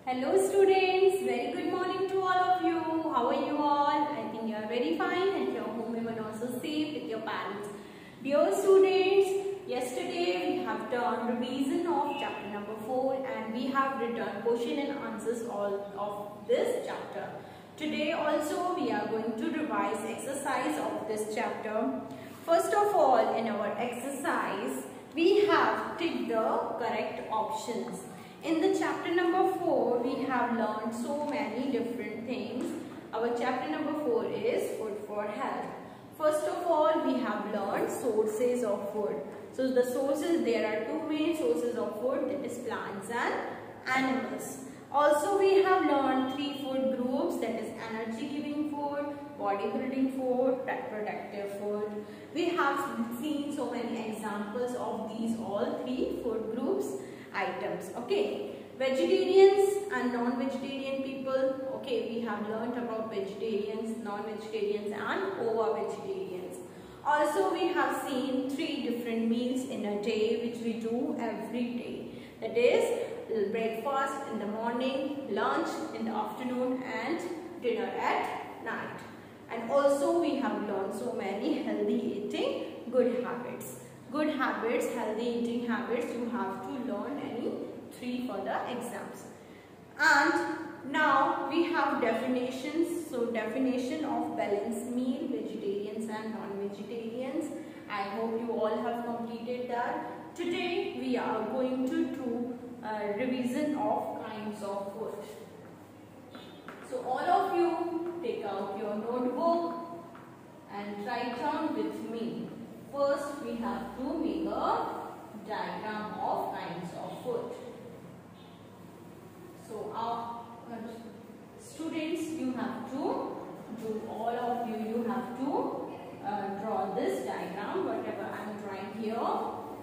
Hello students, very good morning to all of you. How are you all? I think you are very fine and your home even also safe with your parents. Dear students, yesterday we have done revision of chapter number 4 and we have written question and answers all of this chapter. Today also we are going to revise exercise of this chapter. First of all, in our exercise, we have ticked the correct options. In the chapter number 4, we have learned so many different things. Our chapter number 4 is food for health. First of all, we have learned sources of food. So the sources, there are two main sources of food, that is plants and animals. Also, we have learned three food groups, that is energy giving food, body building food, protective food. We have seen so many examples of these all three food groups items. Okay, vegetarians and non-vegetarian people. Okay, we have learnt about vegetarians, non-vegetarians and ova-vegetarians. Also, we have seen three different meals in a day which we do every day. That is breakfast in the morning, lunch in the afternoon and dinner at night. And also we have learned so many healthy eating good habits. Good habits, healthy eating habits, you have to learn any three for the exams. And now we have definitions. So definition of balanced meal, vegetarians and non-vegetarians. I hope you all have completed that. Today we are going to do a revision of kinds of food. So all of you take out your notebook and write down with me. First, we have to make a diagram of kinds of food. So, students, you have to do, all of you, you have to draw this diagram, whatever I am drawing here.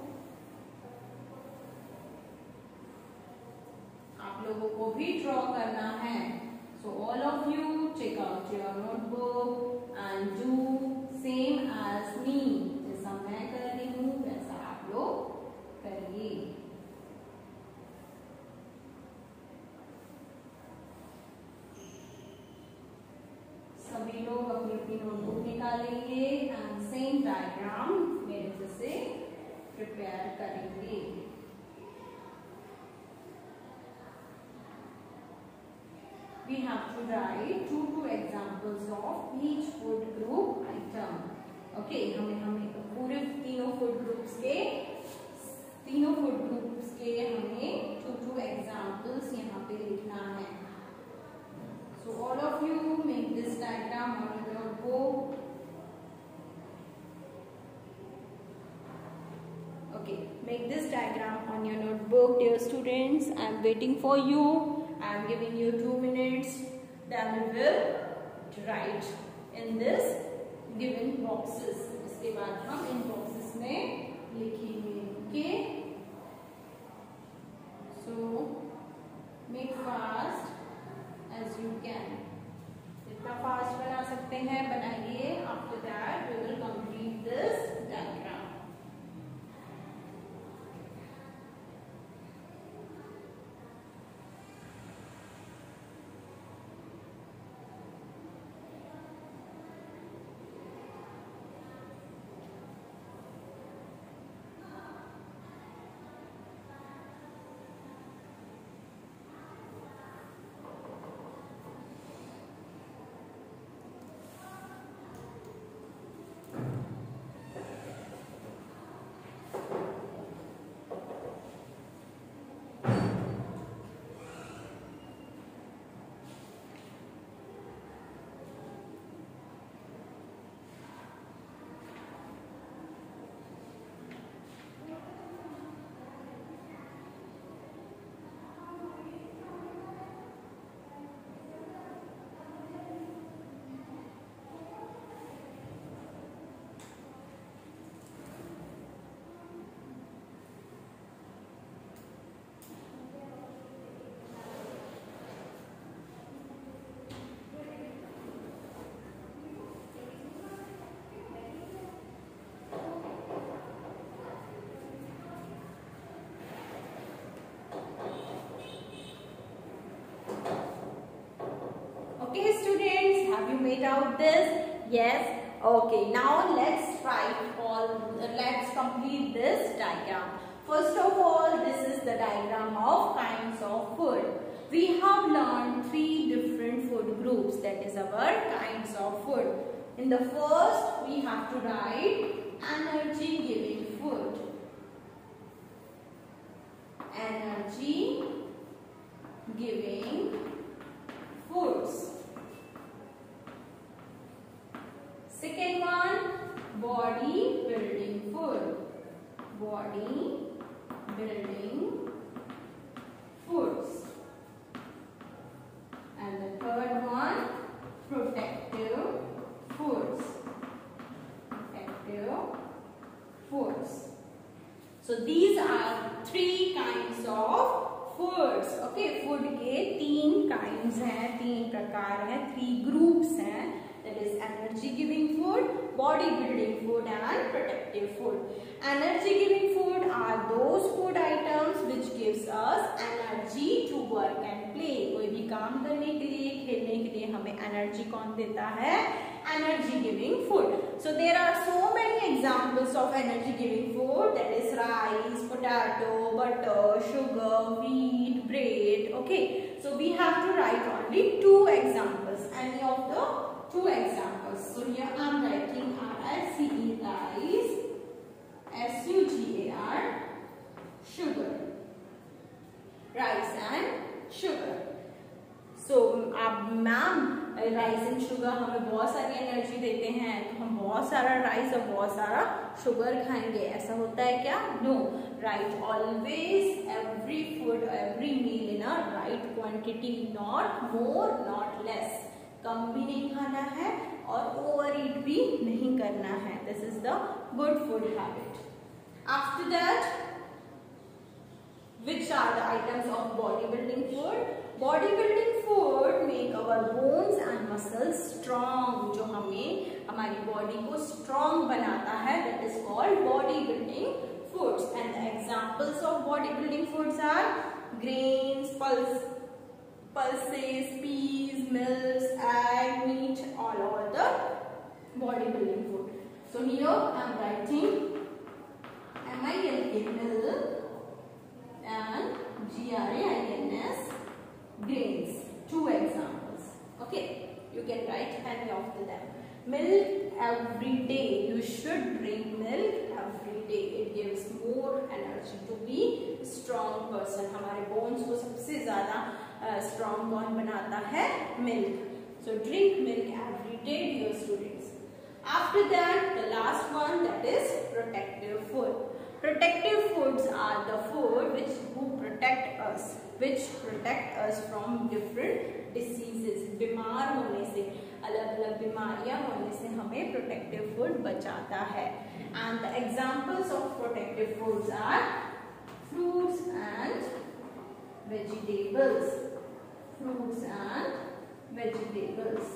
आप लोगों को भी draw करना है. So, all of you take out your notebook and do same as me. मैं कर रही हूँ वैसा आप लोग करिए. सभी लोग अपनी अपनी नोटबुक निकालेंगे एंड सेम डायग्राम मेरे से प्रिपेयर करेंगे. We have to write two examples of each food group item. Okay, हमें पूरे तीनों फूड ग्रुप्स के हमें टू एग्जाम्पल्स यहाँ पे लिखना है. So all of you make this diagram on your book. Okay, make this diagram on your notebook, dear students. I am waiting for you. I am giving you 2 minutes. Then we will write in this given boxes. इसके बाद हम इन boxes में लिखेंगे. Okay? So make fast as you can. जितना fast बना सकते हैं बनाइए. After that we will complete this diagram. it out this? Yes. Okay, now let's complete this diagram. First of all, this is the diagram of kinds of food. We have learned 3 different food groups, that is our kinds of food. In the first, we have to write energy giving food. Energy giving foods. Second one, body building food. Body building foods. And the third one, protective foods. Protective foods. So these are 3 kinds of foods. Okay, food के 3 kinds हैं, 3 प्रकार हैं, 3 groups हैं. That is energy giving food, body building food and protective food. Energy giving food are those food items which gives us energy to work and play. कोई भी काम करने के लिए, खेलने के लिए हमें energy कौन देता है? Energy giving food. So there are so many examples of energy giving food, that is rice, potato, butter, sugar, wheat, bread. Okay, so we have to write only 2 examples. Any of the 2 examples. So here I am writing RICE, rice, SUGAR, sugar. Rice and sugar. So अब ma'am rice and sugar हमें बहुत सारी energy देते हैं, तो हम बहुत सारा राइस और बहुत सारा शुगर खाएंगे, ऐसा होता है क्या? No. Right always every food, every meal in a right quantity, not more not less. कम भी नहीं खाना है और ओवर ईट भी नहीं करना है. This is the good food habit. After that, which are the items of bodybuilding food? Bodybuilding food make our bones and muscles strong. जो हमें हमारी बॉडी को strong बनाता है, that is called bodybuilding foods. And the examples of bodybuilding foods are grains, pulses, peas, milks, egg, meat, all the bodybuilding food. So here I am writing MILK, milk, and GRAINS, grains. 2 examples. Okay, you can write any of them. Milk every day. You should drink milk every day. It gives more energy to be strong person. हमारे bones को सबसे ज़्यादा strong कौन बनाता है? Milk. So drink milk every day, dear students. After that, the last one, that is protective food. Protective foods are the food who protect us from different diseases. बीमार होने से, अलग-अलग बीमारियां होने से हमें protective food बचाता है. And the examples of protective foods are fruits and vegetables. Fruits and vegetables.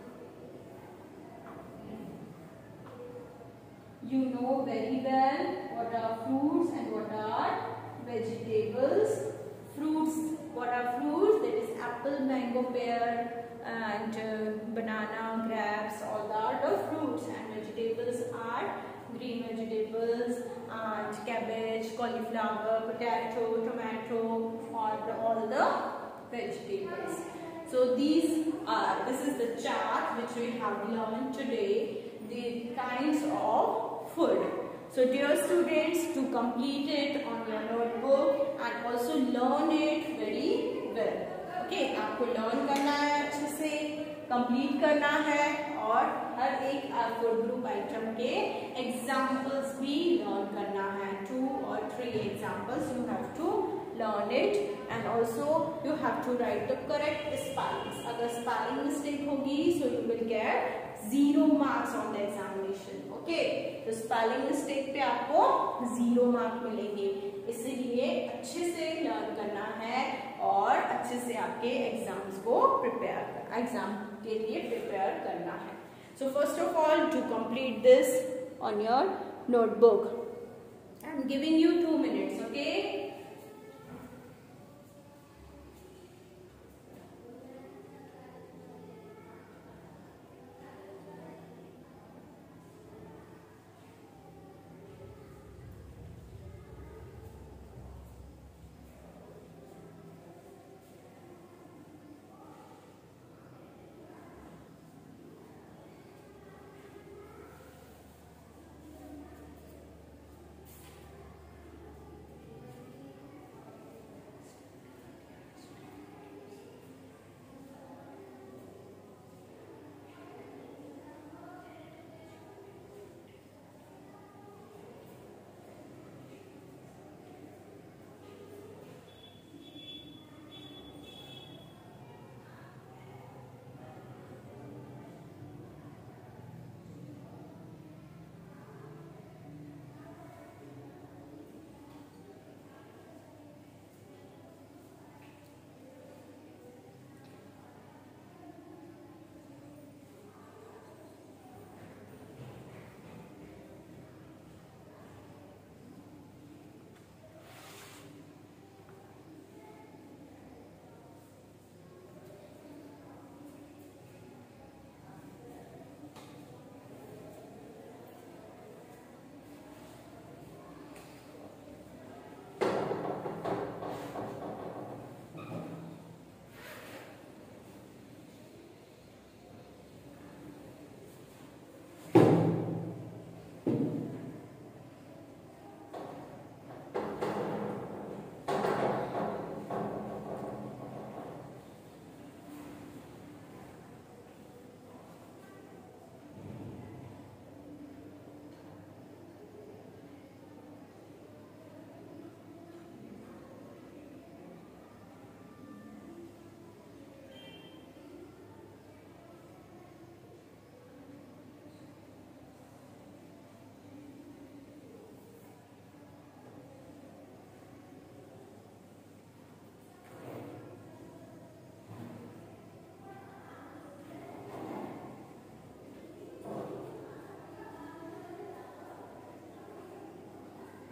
You know very well what are fruits and what are vegetables. Fruits, what are fruits? That is apple, mango, pear and banana, grapes, all that are fruits. And vegetables are green vegetables and cabbage, cauliflower, potato, tomato, all the vegetables. So this is the chart which we have learned today, the kinds of food. So dear students, to complete it on your notebook and also learn it very well. Okay, आपको learn करना है, अच्छे से complete करना है और हर एक food group item के examples भी learn करना है. 2 or 3 examples you have to learn it, and also you have to write the correct spellings. अगर spelling mistake होगी, so you will get 0 marks on the examination. Okay, तो spelling mistake पे आपको 0 mark मिलेंगे. इसलिए अच्छे से लर्न करना है और अच्छे से आपके एग्जाम्स को एग्जाम के लिए प्रिपेयर करना है. So first of all, to complete this on your notebook, I am giving you 2 minutes. Okay.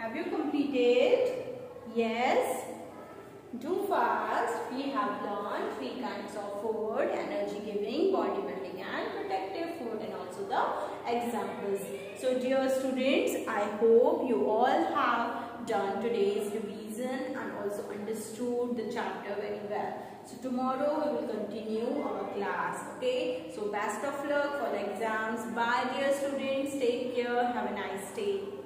Have you completed? Yes. Do fast. We have learned 3 kinds of food: energy giving, body building and protective food, and also the examples. So dear students, I hope you all have done today's revision and also understood the chapter very well. So tomorrow we will continue our class. Okay. So best of luck for the exams. Bye dear students. Take care. Have a nice day.